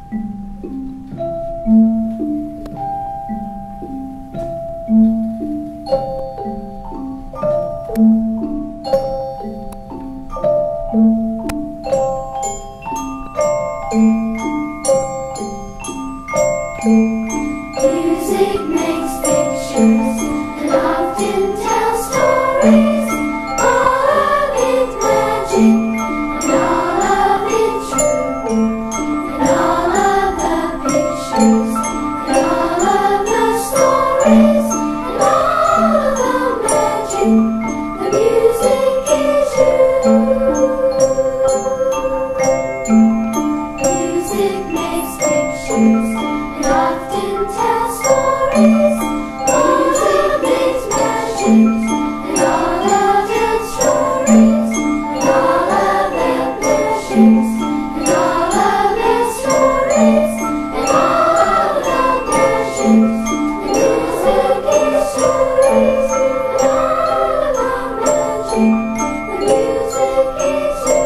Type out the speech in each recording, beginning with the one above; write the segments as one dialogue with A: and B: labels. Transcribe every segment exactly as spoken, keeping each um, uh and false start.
A: Music makes pictures and often tells stories. All of it magic and all of it true. And all of the pictures and all of the stories and all of the magic. The music is you. Music makes pictures and often tells stories. Music makes magic and all of its stories and all of their pleasures and all of its stories and all of the pleasures. The music is stories and all of the magic. The music is you.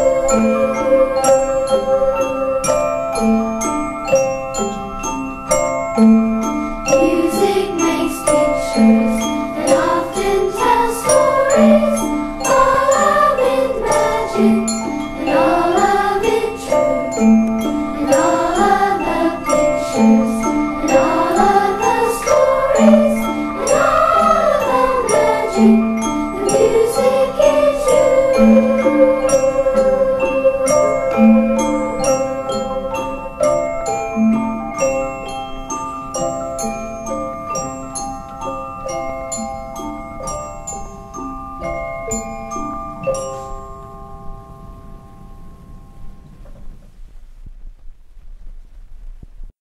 A: Music makes pictures and often tells stories. All of it magic and all of it true. And all of the pictures